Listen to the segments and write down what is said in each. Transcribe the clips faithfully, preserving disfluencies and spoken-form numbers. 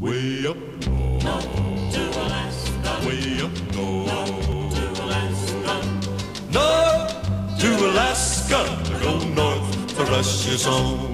Way up north, north to Alaska, way up north, north to Alaska, north to Alaska. Go north, the rush is on.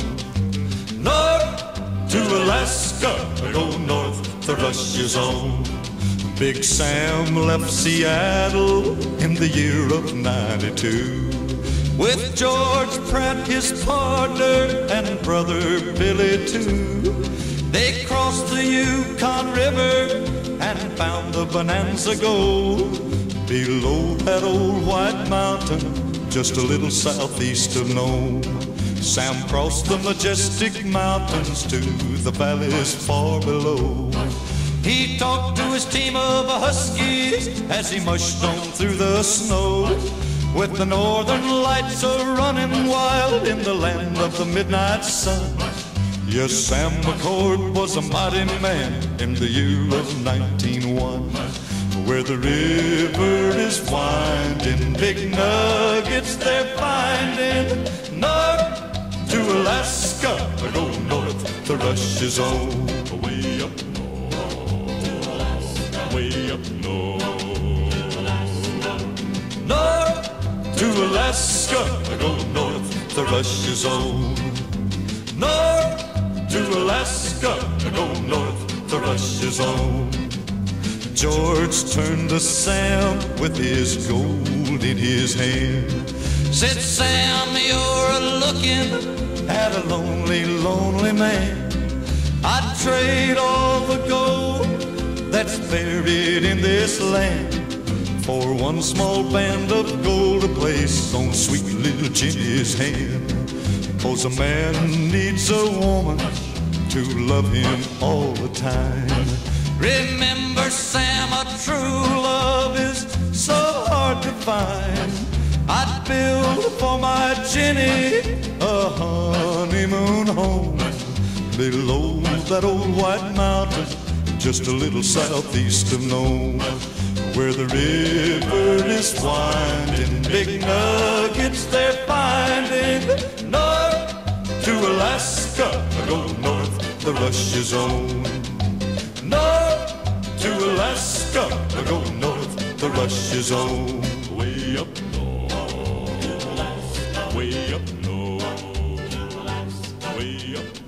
North to Alaska, go north, the rush is on. Big Sam left Seattle in the year of ninety-two with George Pratt, his partner, and brother Billy too. They crossed the Yukon River and found the Bonanza Gold below that old white mountain, just a little southeast of Nome. Sam crossed the majestic mountains to the valleys far below. He talked to his team of huskies as he mushed on through the snow, with the northern lights a-running wild in the land of the midnight sun. Yes, Sam McCord was a mighty man in the year of nineteen oh one, where the river is winding, big nuggets they're finding. North to Alaska, go north, the rush is on. Way up north to Alaska, way up north to Alaska. North to Alaska, go north, the rush is on. North to Alaska, go north, the rush is on. George turned to Sam with his gold in his hand. Said, Sam, you're looking at a lonely, lonely man. I'd trade all the gold that's buried in this land for one small band of gold to place on sweet little Jenny's hand. 'Cause a man needs a woman to love him all the time. Remember, Sam, a true love is so hard to find. I'd build for my Jenny a honeymoon home below that old white mountain, just a little southeast of Nome, where the river is winding, big nuggets they're finding. North to Alaska, go north, the rush is on. North to Alaska, go north, the rush is on. Way up north, way up north, way up north.